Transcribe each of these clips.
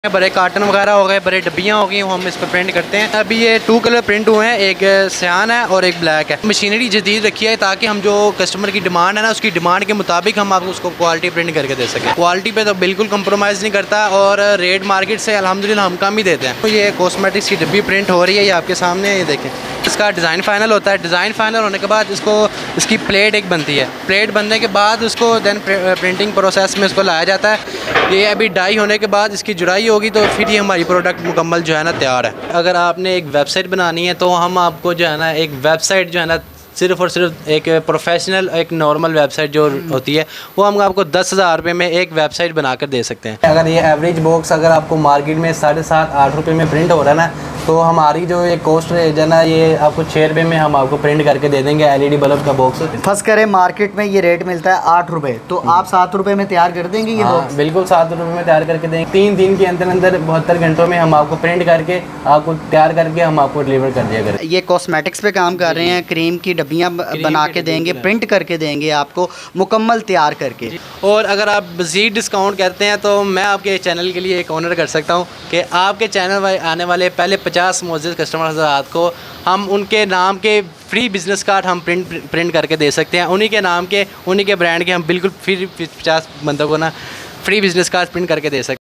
बड़े कार्टन वगैरह हो गए, बड़े डब्बियाँ हो गई, वो हम इस पर प्रिंट करते हैं। अभी ये 2 कलर प्रिंट हुए हैं, एक सियान है और एक ब्लैक है। मशीनरी जदीद रखी है ताकि हम जो कस्टमर की डिमांड है ना, उसकी डिमांड के मुताबिक हम आपको उसको क्वालिटी प्रिंट करके दे सकें। क्वालिटी पे तो बिल्कुल कंप्रोमाइज़ नहीं करता और रेट मार्केट से अल्हम्दुलिल्लाह हम कम ही देते हैं। तो ये कॉस्मेटिक्स की डब्बी प्रिंट हो रही है, ये आपके सामने, ये देखें। इसका डिज़ाइन फाइनल होता है। डिज़ाइन फाइनल होने के बाद इसकी प्लेट एक बनती है। प्लेट बनने के बाद उसको देन प्रिंटिंग प्रोसेस में उसको लाया जाता है। ये अभी डाई होने के बाद इसकी जुड़ाई होगी तो फिर ये हमारी प्रोडक्ट मुकम्मल जो है ना तैयार है। अगर आपने एक वेबसाइट बनानी है तो हम आपको जो है ना एक वेबसाइट जो है ना सिर्फ़ और सिर्फ एक प्रोफेशनल एक नॉर्मल वेबसाइट जो होती है वो हम आपको 10,000 रुपये में एक वेबसाइट बना कर दे सकते हैं। अगर ये एवरेज बॉक्स अगर आपको मार्केट में 7.5-8 रुपये में प्रिंट हो रहा है ना, तो हमारी जो ये कॉस्ट है ना, ये आपको 6 रुपये में हम आपको प्रिंट करके दे देंगे। LED बल्ब का बॉक्स फर्स्ट करें मार्केट में ये रेट मिलता है 8 रुपये, तो आप 7 रुपये में तैयार कर देंगे ये बॉक्स? बिल्कुल 7 रुपये में तैयार करके देंगे। 3 दिन के अंदर 72 घंटों में हम आपको प्रिंट करके आपको तैयार करके हम आपको डिलीवर कर दिया करें। ये कॉस्मेटिक्स पे काम कर रहे हैं, क्रीम की डब्बियाँ बना के देंगे, प्रिंट करके देंगे आपको मुकम्मल तैयार करके। और अगर आप मज़ीद डिस्काउंट करते हैं तो मैं आपके चैनल के लिए एक ऑनर कर सकता हूँ कि आपके चैनल आने वाले पहले 50 मुअज़्ज़िज़ कस्टमर हज़रात को हम उनके नाम के फ्री बिज़नेस कार्ड हम प्रिंट करके दे सकते हैं। उन्हीं के नाम के, उन्हीं के ब्रांड के हम बिल्कुल फ्री 50 बंदों को ना फ्री बिज़नेस कार्ड प्रिंट करके दे सकते हैं।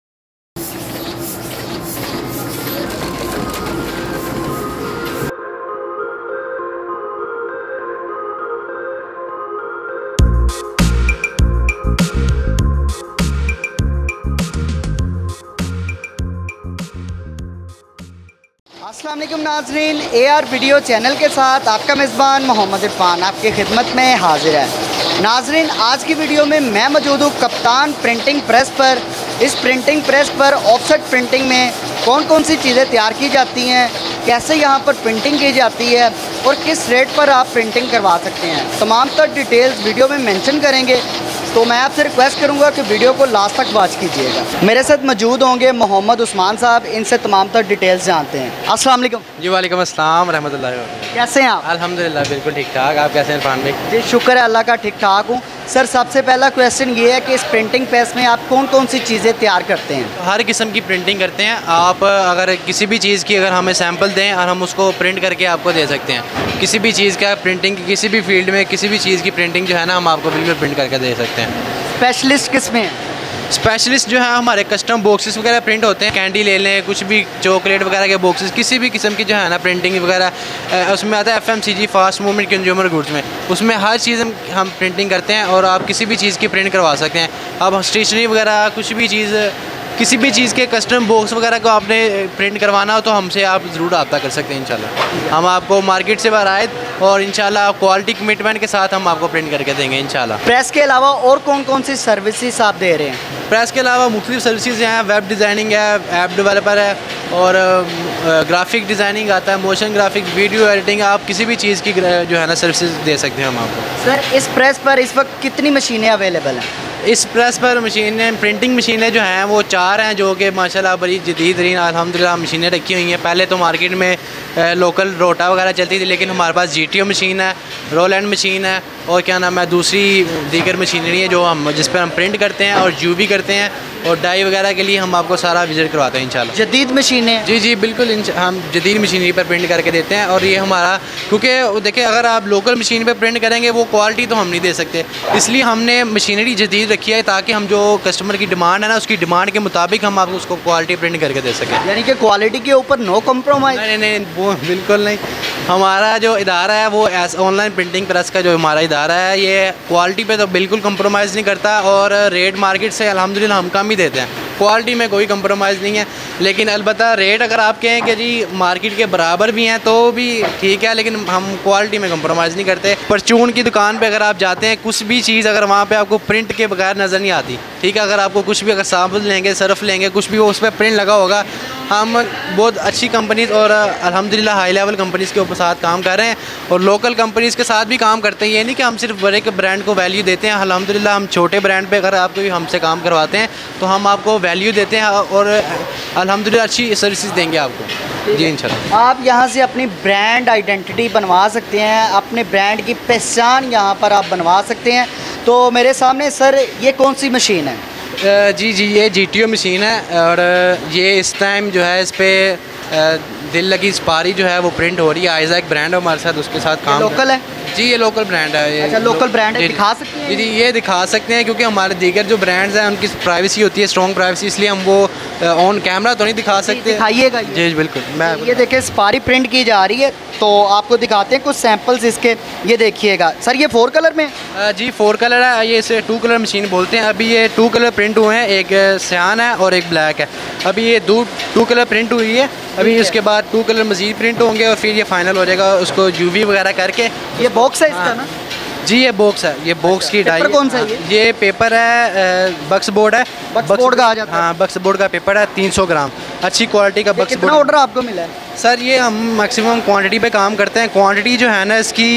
अस्सलाम वालेकुम नाज़रीन, AR वीडियो चैनल के साथ आपका मेज़बान मोहम्मद इरफान आपकी खिदमत में हाजिर है। नाज़रीन, आज की वीडियो में मैं मौजूद हूँ कप्तान प्रिंटिंग प्रेस पर। इस प्रिंटिंग प्रेस पर ऑफसेट प्रिंटिंग में कौन कौन सी चीज़ें तैयार की जाती हैं, कैसे यहाँ पर प्रिंटिंग की जाती है और किस रेट पर आप प्रिंटिंग करवा सकते हैं, तमाम तर डिटेल्स वीडियो में मेंशन करेंगे। तो मैं आपसे रिक्वेस्ट करूंगा कि वीडियो को लास्ट तक वॉच कीजिएगा। मेरे साथ मौजूद होंगे मोहम्मद उस्मान साहब, इनसे तमाम तर डिटेल्स जानते हैं। अस्सलाम वालेकुम। जी वालेकुम अस्सलाम रहमतुल्लाहि व बरकातहू। कैसे हैं आप? अल्हम्दुलिल्लाह बिल्कुल ठीक ठाक। आप कैसे हैं इरफान भाई? जी शुक्र है अल्लाह का, ठीक ठाक हूँ। सर, सबसे पहला क्वेश्चन ये है कि इस प्रिंटिंग प्रेस में आप कौन कौन सी चीज़ें तैयार करते हैं? हर किस्म की प्रिंटिंग करते हैं। आप अगर किसी भी चीज़ की अगर हमें सैंपल दें और हम उसको प्रिंट करके आपको दे सकते हैं। किसी भी चीज़ का प्रिंटिंग, किसी भी फील्ड में किसी भी चीज़ की प्रिंटिंग जो है ना हम आपको बिल्कुल प्रिंट करके दे सकते हैं। स्पेशलिस्ट किस में है? स्पेशलिस्ट जो है हमारे कस्टम बॉक्सेस वगैरह प्रिंट होते हैं। कैंडी ले लें, कुछ भी चॉकलेट वगैरह के बॉक्सेस, किसी भी किस्म की जो है ना प्रिंटिंग वगैरह उसमें आता है। FMCG fast movement consumer goods में, उसमें हर चीज़ हम प्रिंटिंग करते हैं और आप किसी भी चीज़ की प्रिंट करवा सकते हैं। अब स्टेशनरी वगैरह कुछ भी चीज़, किसी भी चीज़ के कस्टम बॉक्स वगैरह को आपने प्रिंट करवाना हो तो हमसे आप ज़रूर रब्ता कर सकते हैं। इंशाल्लाह हम आपको मार्केट से बाहर और इंशाल्लाह क्वालिटी कमिटमेंट के साथ हम आपको प्रिंट करके देंगे इंशाल्लाह। प्रेस के अलावा और कौन कौन सी सर्विसेज आप दे रहे हैं? प्रेस के अलावा मुख्तलिफ सर्विसेज हैं। वेब डिज़ाइनिंग है, ऐप डेवलपर है और ग्राफिक डिज़ाइनिंग आता है, मोशन ग्राफिक्स, वीडियो एडिटिंग। आप किसी भी चीज़ की जो है ना सर्विसेज दे सकते हैं हम आपको। सर, इस प्रेस पर इस वक्त कितनी मशीनें अवेलेबल हैं? इस प्रेस पर मशीनें, प्रिंटिंग मशीनें जो हैं वो 4 हैं, जो कि माशाल्लाह बड़ी जदीद तरीन अल्हम्दुलिल्लाह मशीनें रखी हुई हैं। पहले तो मार्केट में लोकल रोटा वगैरह चलती थी, लेकिन हमारे पास GTO मशीन है, रोल एंड मशीन है और क्या नाम है दूसरी दीगर मशीनरी है जो हम जिस पर हम प्रिंट करते हैं और UV करते हैं और डाई वगैरह के लिए हम आपको सारा विजिट करवाते हैं इंशाल्लाह। जदीद मशीनें? जी बिल्कुल, हम जदीद मशीनरी पर प्रिंट करके देते हैं। और ये हमारा, क्योंकि देखिए अगर आप लोकल मशीन पर प्रिंट करेंगे वो क्वालिटी तो हम नहीं दे सकते, इसलिए हमने मशीनरी जदीद रखी है ताकि हम जो कस्टमर की डिमांड है ना उसकी डिमांड के मुताबिक हम आपको उसको क्वालिटी प्रिंट करके दे सकें। यानी कि क्वालिटी के ऊपर नो कॉम्प्रोमाइज़? नहीं, वो बिल्कुल नहीं। हमारा जो इदारा है वो ऑनलाइन प्रिंटिंग प्रेस का जो हमारा इदारा है, ये क्वालिटी पे तो बिल्कुल कंप्रोमाइज़ नहीं करता और रेट मार्केट से अल्हम्दुलिल्लाह हम कम ही देते हैं। क्वालिटी में कोई कंप्रोमाइज़ नहीं है, लेकिन अलबत्ता रेट अगर आप कहें कि जी मार्केट के बराबर भी हैं तो भी ठीक है, लेकिन हम क्वालिटी में कंप्रोमाइज़ नहीं करते। परचून की दुकान पे अगर आप जाते हैं, कुछ भी चीज़ अगर वहाँ पे आपको प्रिंट के बगैर नज़र नहीं आती, ठीक है, अगर आपको कुछ भी अगर साबुन लेंगे, सर्फ लेंगे, कुछ भी उस पर प्रिंट लगा होगा। हम बहुत अच्छी कंपनीज़ और अल्हम्दुलिल्लाह हाई लेवल कंपनीज़ के साथ काम कर रहे हैं और लोकल कंपनीज़ के साथ भी काम करते हैं। ये नहीं कि हम सिर्फ बड़े के ब्रांड को वैल्यू देते हैं। अल्हम्दुलिल्लाह हम छोटे ब्रांड पे अगर आपको भी हमसे काम करवाते हैं तो हम आपको वैल्यू देते हैं और अल्हम्दुलिल्लाह अच्छी सर्विसेज देंगे आपको। जी इंशाल्लाह। आप यहाँ से अपनी ब्रांड आइडेंटिटी बनवा सकते हैं, अपने ब्रांड की पहचान यहाँ पर आप बनवा सकते हैं। तो मेरे सामने सर ये कौन सी मशीन है? जी जी, ये GTO मशीन है और ये इस टाइम जो है इस पर दिल लगी स्पारी जो है वो प्रिंट हो रही है। आइजैक ब्रांड है हमारे साथ, उसके साथ काम लोकल है जी, ये लोकल ब्रांड है। ये अच्छा लोकल ब्रांड है, दिखा सकते हैं? जी ये दिखा सकते हैं क्योंकि हमारे दीगर जो ब्रांड्स हैं उनकी प्राइवेसी होती है, स्ट्रॉन्ग प्राइवेसी, इसलिए हम वो ऑन कैमरा तो नहीं दिखा सकते। दिखाइएगा जी बिल्कुल। मैं ये देखिए स्पारी प्रिंट की जा रही है, तो आपको दिखाते हैं कुछ सैंपल्स इसके। ये देखिएगा सर, ये 4 कलर में जी 4 कलर है, ये इसे 2 कलर मशीन बोलते हैं। अभी ये 2 कलर प्रिंट हुए हैं, एक सियान है और एक ब्लैक है। अभी ये 2 कलर प्रिंट हुई है, अभी इसके बाद 2 कलर मजीद प्रिंट होंगे और फिर ये फाइनल हो जाएगा उसको UV वगैरह करके। ये बॉक्स है इसका ना? जी ये बॉक्स है, ये बॉक्स की डाई। कौन सा है ये पेपर है, बक्स बोर्ड है। बक्स बोर्ड का आ जाता है? हाँ बक्स बोर्ड का पेपर है, 300 ग्राम, अच्छी क्वालिटी का बक्स बोर्ड। कितना ऑर्डर आपको मिला है सर? ये हम मैक्सिमम क्वांटिटी पे काम करते हैं। क्वांटिटी जो है ना इसकी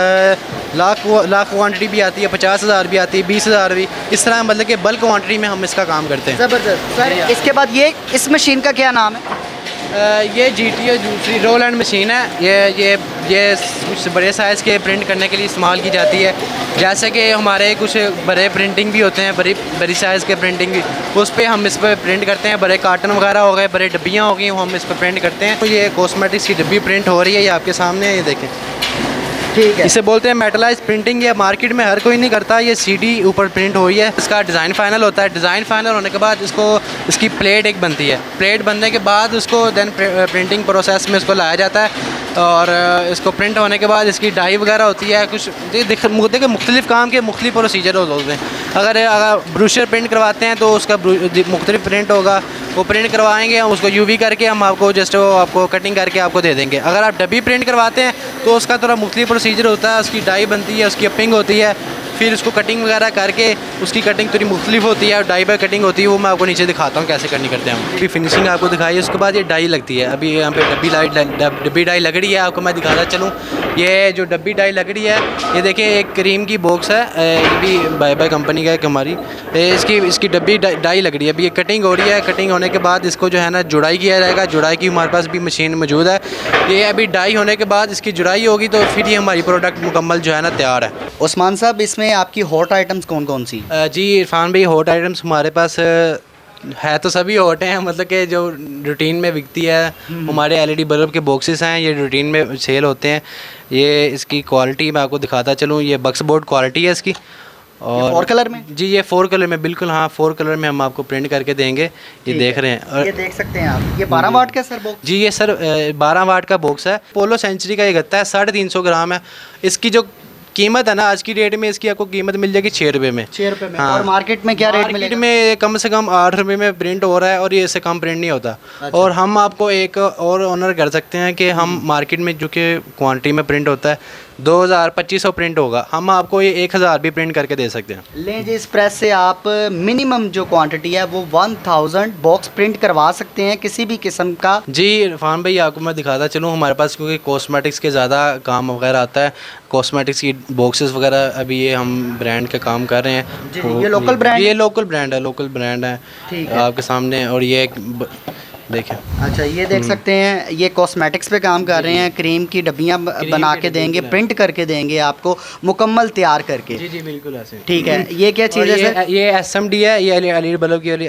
लाख क्वांटिटी भी आती है, 50,000 भी आती है, 20,000 भी, इस तरह मतलब कि बल्क क्वांटिटी में हम इसका काम करते हैं। ज़बरदस्त सर। इसके बाद ये इस मशीन का क्या नाम है? ये GTO दूसरी रोल एंड मशीन है। ये कुछ बड़े साइज़ के प्रिंट करने के लिए इस्तेमाल की जाती है। जैसे कि हमारे कुछ बड़े प्रिंटिंग भी होते हैं, बड़ी साइज़ के प्रिंटिंग भी, उस पर हम इस पर प्रिंट करते हैं। बड़े कार्टन वगैरह हो गए, बड़े डब्बियाँ हो गई, वो हम इस पर प्रिंट करते हैं। तो ये कॉस्मेटिक्स की डब्बी प्रिंट हो रही है, ये आपके सामने है, ये देखें। ठीक है, इसे बोलते हैं मेटलाइज प्रिंटिंग। ये मार्केट में हर कोई नहीं करता। ये CD ऊपर प्रिंट हुई है, इसका डिज़ाइन फाइनल होता है। डिज़ाइन फाइनल होने के बाद इसकी प्लेट एक बनती है। प्लेट बनने के बाद उसको देन प्रिंटिंग प्रोसेस में इसको लाया जाता है और इसको प्रिंट होने के बाद इसकी डाई वगैरह होती है। कुछ देखिए मुख्तलिफ काम के मुख्तलिफ प्रोसीजर होते हैं। अगर ब्रूशर प्रिंट करवाते हैं तो उसका मुख्तलिफ प्रिंट होगा, वो प्रिंट करवाएंगे हम, उसको UV करके हम आपको जस्ट वो आपको कटिंग करके आपको दे देंगे। अगर आप डब्बी प्रिंट करवाते हैं तो उसका थोड़ा मुख्तलिफ प्रोसीजर होता है। उसकी डाई बनती है, उसकी अपिंग होती है, फिर उसको कटिंग वगैरह करके उसकी कटिंग थोड़ी मुख्तलिफ होती है और डाई बाय कटिंग होती है। वो मैं आपको नीचे दिखाता हूँ कैसे करनी करते हैं हम। अभी फिनिशिंग आपको दिखाई है, उसके बाद ये डाई लगती है। अभी यहाँ पे डब्बी डाई लग रही है, आपको मैं दिखाता चलूँ। ये जो डब्बी डाई लग रही है, ये देखिए एक क्रीम की बॉक्स है, ये भी बाय कंपनी का है हमारी। इसकी डब्बी डाई लग रही है। अभी ये कटिंग हो रही है, कटिंग होने के बाद इसको जो है ना जुड़ाई किया जाएगा। जुड़ाई की हमारे पास भी मशीन मौजूद है। ये अभी डाई होने के बाद इसकी जुड़ाई होगी तो फिर ये हमारी प्रोडक्ट मुकम्मल जो है ना तैयार है। उस्मान साहब, इसमें आपकी हॉट आइटम्स कौन कौन सी? जी इरफान भाई, हॉट आइटम्स हमारे पास है तो सभी हॉट हैं, मतलब कि जो रूटीन में बिकती है। हमारे LED बल्ब के बॉक्सेस हैं, ये रूटीन में सेल होते हैं। ये इसकी क्वालिटी मैं आपको दिखाता चलूँ। ये बक्स बोर्ड क्वालिटी है इसकी। और 4 कलर में? जी ये 4 कलर में, बिल्कुल हाँ 4 कलर में हम आपको प्रिंट करके देंगे। ये देख रहे हैं और ये देख सकते हैं आप। ये 12 वाट का सर बॉक्स? जी ये सर 12 वाट का बॉक्स है। पोलो सेंचुरी का ये गत्ता है, 350 ग्राम है। इसकी जो कीमत है ना आज की डेट में, इसकी आपको कीमत मिल जाएगी 6 रुपये में। 6 रुपये में? हाँ। और मार्केट में क्या रेट मिलेगा? मार्केट में कम से कम 8 रुपये में प्रिंट हो रहा है और ये इससे कम प्रिंट नहीं होता। अच्छा। और हम आपको एक और ऑनर कर सकते हैं कि हम मार्केट में जो कि क्वांटिटी में प्रिंट होता है 2000-2500 प्रिंट होगा, हम आपको ये 1000 भी प्रिंट करके दे सकते हैं। लें जी, इस प्रेस से आप मिनिमम जो क्वांटिटी है वो 1000 बॉक्स प्रिंट करवा सकते हैं किसी भी किस्म का। जी इरफान भाई, आपको मैं दिखाता चलूँ। हमारे पास क्योंकि कॉस्मेटिक्स के ज़्यादा काम वगैरह आता है, कॉस्मेटिक्स की बॉक्सेस वगैरह अभी ये हम ब्रांड का काम कर रहे हैं। जी, ये लोकल ब्रांड? ये लोकल ब्रांड है ठीक है आपके सामने। और ये देखें, अच्छा ये देख सकते हैं, ये कॉस्मेटिक्स पे काम कर रहे हैं। क्रीम की डब्बियाँ बना के देंगे, प्रिंट करके देंगे आपको मुकम्मल तैयार करके। जी जी बिल्कुल ऐसे। ठीक है, ये क्या चीज़ है सर? ये SMD है, ये LED बल्ब की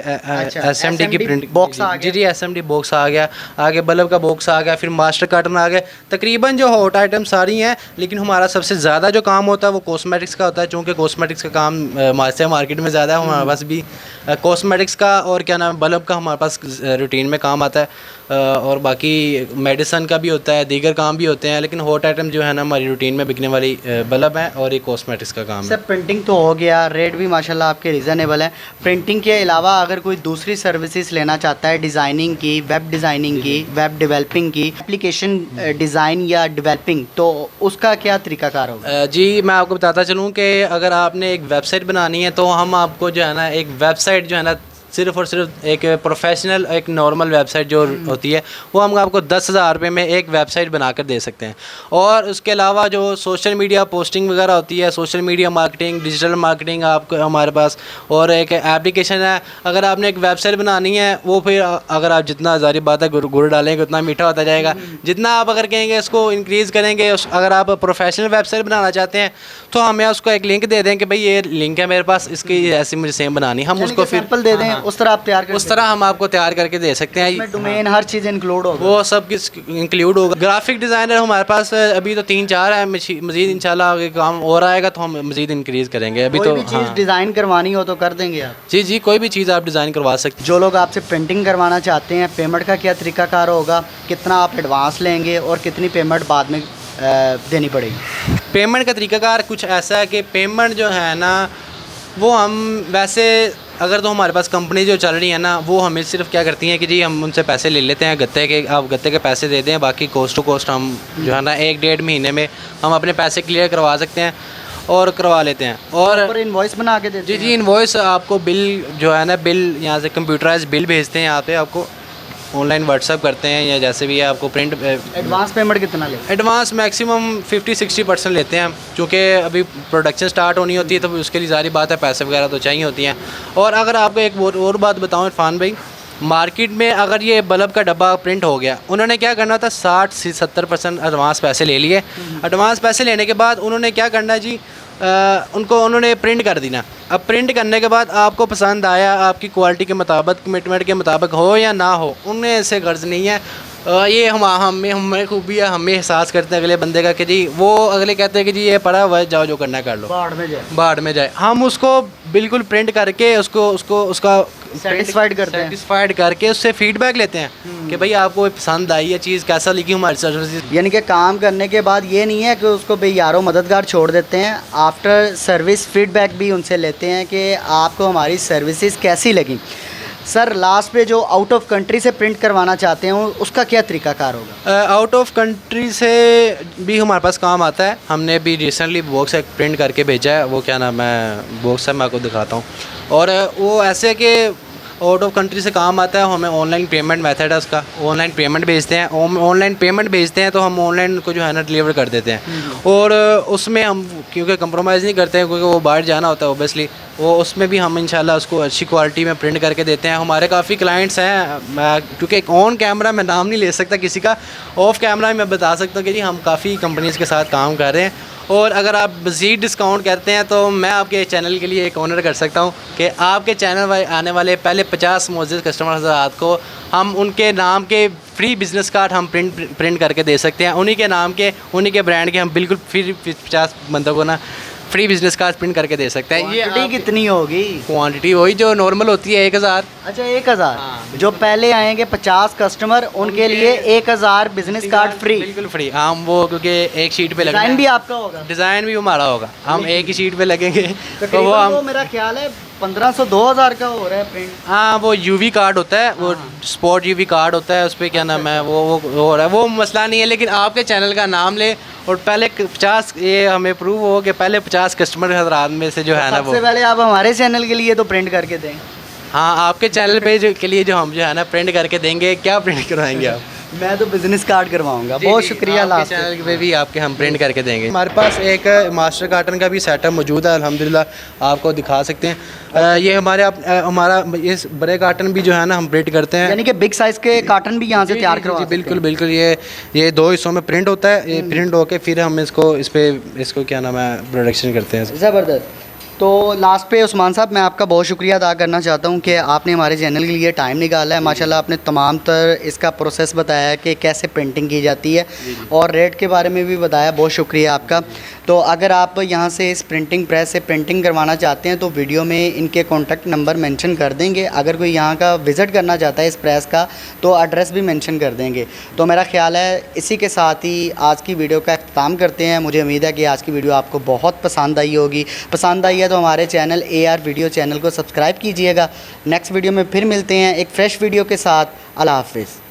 SMD की प्रिंट बॉक्स आ गया। जी SMD बॉक्स आ गया, आगे बल्ब का बॉक्स आ गया, फिर मास्टर कार्टन आ गया। तकरीबन जो हॉट आइटम सारी हैं, लेकिन हमारा सबसे ज़्यादा जो काम होता है वो कॉस्मेटिक्स का होता है। चूँकि कॉस्मेटिक्स का काम से मार्केट में ज़्यादा है, हमारे पास भी कॉस्मेटिक्स का और क्या नाम बल्ब का हमारे पास रूटीन में काम आता है। और बाकी मेडिसन का भी होता है, दीगर काम भी होते हैं, लेकिन हॉट आइटम जो है ना हमारी रूटीन में बिकने वाली बल्ब है और ये कॉस्मेटिक्स का काम है। सर प्रिंटिंग तो हो गया, रेट भी माशाल्लाह आपके रीज़नेबल है। प्रिंटिंग के अलावा अगर कोई दूसरी सर्विसेज लेना चाहता है, डिज़ाइनिंग की, वेब डिज़ाइनिंग की, वेब डेवलपिंग की, एप्लीकेशन डिज़ाइन या डेवलपिंग, तो उसका क्या तरीकाकार होगा? जी मैं आपको बताता चलूँ कि अगर आपने एक वेबसाइट बनानी है तो हम आपको जो है ना एक वेबसाइट जो है ना सिर्फ़ और सिर्फ एक प्रोफेशनल एक नॉर्मल वेबसाइट जो होती है वो हम आपको 10,000 रुपये में एक वेबसाइट बना कर दे सकते हैं। और उसके अलावा जो सोशल मीडिया पोस्टिंग वगैरह होती है, social media marketing, digital marketing आपको हमारे पास, और एक एप्लीकेशन है। अगर आपने एक वेबसाइट बनानी है वो फिर अगर आप जितना ज़ारी बात है गुड़ डालेंगे उतना मीठा होता जाएगा। जितना आप अगर कहेंगे इसको इंक्रीज़ करेंगे, अगर आप प्रोफेशनल वेबसाइट बनाना चाहते हैं तो हमें उसको एक लिंक दे दें कि भाई ये लिंक है मेरे पास, इसकी ऐसी मुझे सेम बनानी, हम उसको फिर सैंपल दे दें, उस तरह आप तैयार कर, उस तरह हम आपको तैयार करके दे सकते हैं। डोमेन हर चीज़ इंक्लूड होगा, वो सब इंक्लूड होगा। ग्राफिक डिज़ाइनर हमारे पास अभी तो 3-4 है, मज़ीद इंशाल्लाह आगे काम और आएगा तो हम मज़ीद इंक्रीज़ करेंगे। अभी तो चीज़ डिज़ाइन करवानी हो तो कर देंगे आप? जी जी, कोई भी चीज़ आप डिज़ाइन करवा सकते हैं। जो लोग आपसे पेंटिंग करवाना चाहते हैं, पेमेंट का क्या तरीकाकार होगा, कितना आप एडवांस लेंगे और कितनी पेमेंट बाद में देनी पड़ेगी? पेमेंट का तरीकाकार कुछ ऐसा है कि पेमेंट जो है ना वो हम वैसे अगर तो हमारे पास कंपनी जो चल रही है ना वो हमें सिर्फ क्या करती हैं कि जी हम उनसे पैसे ले लेते हैं गत्ते के, आप गत्ते के पैसे दे दें, बाकी कोस्ट टू कोस्ट हम जो है ना 1-1.5 महीने में हम अपने पैसे क्लियर करवा सकते हैं और करवा लेते हैं। और इनवॉइस बना के देते हैं? जी, इनवॉइस आपको बिल जो है ना, बिल यहाँ से कंप्यूटराइज बिल भेजते हैं, यहाँ पे आपको ऑनलाइन व्हाट्सअप करते हैं या जैसे भी है आपको प्रिंट। एडवांस पेमेंट कितना लेते हैं? एडवांस मैक्सिमम 50-60% लेते हैं, क्योंकि अभी प्रोडक्शन स्टार्ट होनी होती है तो उसके लिए सारी बात है, पैसे वगैरह तो चाहिए होती हैं। और अगर आपको एक और बात बताऊँ इरफान भाई, मार्केट में अगर ये बल्ब का डब्बा प्रिंट हो गया, उन्होंने क्या करना था 60-70% एडवांस पैसे ले लिए। एडवांस पैसे लेने के बाद उन्होंने क्या करना जी, उन्होंने प्रिंट कर देना। अब प्रिंट करने के बाद आपको पसंद आया, आपकी क्वालिटी के मुताबिक, कमिटमेंट के मुताबिक हो या ना हो, उन्हें ऐसे गर्ज नहीं है। ये हमें खूबी है, हमें एहसास करते हैं अगले बंदे का कि जी वो अगले कहते हैं कि जी ये पड़ा हुआ है, जाओ जो करना कर लो, बाढ़ में जाए। हम उसको बिल्कुल प्रिंट करके उसका सेटिस्फाइड करके उससे फीडबैक लेते हैं कि भाई आपको पसंद आई है चीज़, कैसा लिखी हमारी सर्विस। यानी कि काम करने के बाद ये नहीं है कि उसको भाई यारों मददगार छोड़ देते हैं, आफ्टर सर्विस फीडबैक भी उनसे लेते हैं कि आपको हमारी सर्विसेज कैसी लगी। सर लास्ट पे जो आउट ऑफ कंट्री से प्रिंट करवाना चाहते हैं उसका क्या तरीकाकार होगा? आउट ऑफ कंट्री से भी हमारे पास काम आता है। हमने भी रिसेंटली बॉक्स एक प्रिंट करके भेजा है, वो क्या नाम है बॉक्स है, मैं आपको दिखाता हूँ। और वो ऐसे कि आउट ऑफ कंट्री से काम आता है, हमें ऑनलाइन पेमेंट मेथड है उसका, ऑनलाइन पेमेंट भेजते हैं, ऑनलाइन पेमेंट भेजते हैं तो हम ऑनलाइन को जो है ना डिलीवर कर देते हैं। और उसमें हम क्योंकि कंप्रोमाइज़ नहीं करते हैं, क्योंकि वो बाहर जाना होता है ओबियसली, वो उसमें भी हम इंशाल्लाह उसको अच्छी क्वालिटी में प्रिंट करके देते हैं। हमारे काफ़ी क्लाइंट्स हैं, क्योंकि ऑन कैमरा मैं नाम नहीं ले सकता किसी का, ऑफ कैमरा मैं बता सकता हूँ कि जी हम काफ़ी कंपनीज़ के साथ काम कर रहे हैं। और अगर आप मज़ीद डिस्काउंट करते हैं तो मैं आपके चैनल के लिए एक ऑनर कर सकता हूं कि आपके चैनल आने वाले पहले 50 मुअज़्ज़िज़ कस्टमर हज़रात को हम उनके नाम के फ्री बिज़नेस कार्ड हम प्रिंट करके दे सकते हैं। उन्हीं के नाम के, उन्हीं के ब्रांड के हम बिल्कुल फ्री 50 बंदों को ना फ्री बिज़नेस कार्ड प्रिंट करके दे सकते हैं। ये कितनी होगी? क्वांटिटी वही जो नॉर्मल होती है 1000। अच्छा 1000। जो पहले आएंगे 50 कस्टमर उनके लिए 1000 बिजनेस कार्ड फ्री, बिल्कुल फ्री। हम वो क्योंकि एक शीट पे लगेंगे, डिज़ाइन भी आपका होगा? डिज़ाइन भी हमारा होगा, हम एक ही शीट पे लगेंगे तो वो हम मेरा ख्याल है 1500-2000 का हो रहा है प्रिंट। हाँ वो यूवी कार्ड होता है, वो स्पॉट यूवी कार्ड होता है, उस पर क्या नाम है वो हो रहा है, वो मसला नहीं है। लेकिन आपके चैनल का नाम ले और पहले 50 ये हमें प्रूव हो कि पहले 50 कस्टमर हज़रात में से जो है ना वो सबसे पहले आप हमारे चैनल के लिए तो प्रिंट करके दें। हाँ आपके चैनल पे के लिए जो हम जो है ना प्रिंट करके देंगे। क्या प्रिंट करवाएंगे आप? मैं तो बिजनेस कार्ड करवाऊंगा। बहुत शुक्रिया। लास्ट चैनल पे भी आपके हम प्रिंट करके देंगे। हमारे पास एक मास्टर कार्टन का भी सेटअप मौजूद है, अल्हम्दुलिल्लाह आपको दिखा सकते हैं। ये हमारा ये बड़े कार्टन भी जो है ना हम प्रिंट करते हैं, यानी कि बिग साइज़ के कार्टन भी यहाँ से तैयार करवा। बिल्कुल ये 2 हिस्सों में प्रिंट होता है। ये प्रिंट होके फिर हम इसको क्या नाम है प्रोडक्शन करते हैं। ज़बरदस्त। तो लास्ट पे उस्मान साहब मैं आपका बहुत शुक्रिया अदा करना चाहता हूँ कि आपने हमारे चैनल के लिए टाइम निकाला है। माशाल्लाह आपने तमाम तर इसका प्रोसेस बताया है कि कैसे प्रिंटिंग की जाती है और रेट के बारे में भी बताया। बहुत शुक्रिया आपका। तो अगर आप यहाँ से इस प्रिंटिंग प्रेस से प्रिंटिंग करवाना चाहते हैं तो वीडियो में इनके कॉन्टैक्ट नंबर मेंशन कर देंगे। अगर कोई यहाँ का विज़िट करना चाहता है इस प्रेस का तो एड्रेस भी मेंशन कर देंगे। तो मेरा ख्याल है इसी के साथ ही आज की वीडियो का अख्ताम करते हैं। मुझे उम्मीद है कि आज की वीडियो आपको बहुत पसंद आई होगी। पसंद आई है तो हमारे चैनल AR वीडियो चैनल को सब्सक्राइब कीजिएगा। नेक्स्ट वीडियो में फिर मिलते हैं एक फ़्रेश वीडियो के साथ। अल्लाह हाफ़िज़।